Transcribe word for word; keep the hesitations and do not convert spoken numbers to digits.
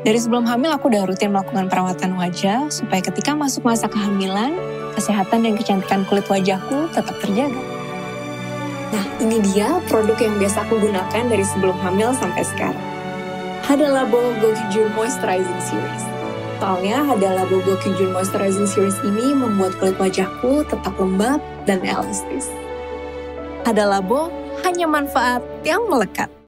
Dari sebelum hamil aku udah rutin melakukan perawatan wajah supaya ketika masuk masa kehamilan, kesehatan dan kecantikan kulit wajahku tetap terjaga. Nah, ini dia produk yang biasa aku gunakan dari sebelum hamil sampai sekarang. Hada Labo Gokujun Moisturizing Series. Soalnya Hada Labo Gokujun Moisturizing Series ini membuat kulit wajahku tetap lembab dan elastis. Hada Labo, hanya manfaat yang melekat.